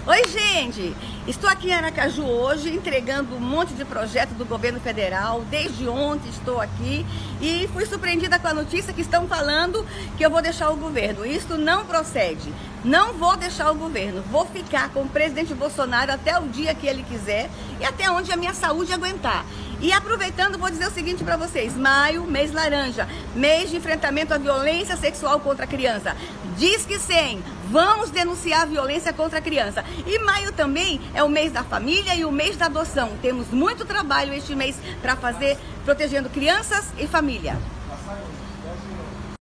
Oi, gente! Estou aqui em Aracaju hoje entregando um monte de projeto do governo federal. Desde ontem estou aqui e fui surpreendida com a notícia que estão falando que eu vou deixar o governo. Isso não procede. Não vou deixar o governo. Vou ficar com o presidente Bolsonaro até o dia que ele quiser e até onde a minha saúde aguentar. E aproveitando, vou dizer o seguinte para vocês: maio, mês laranja, mês de enfrentamento à violência sexual contra a criança. Disque 100, vamos denunciar a violência contra a criança. E maio também é o mês da família e o mês da adoção. Temos muito trabalho este mês para fazer, protegendo crianças e família.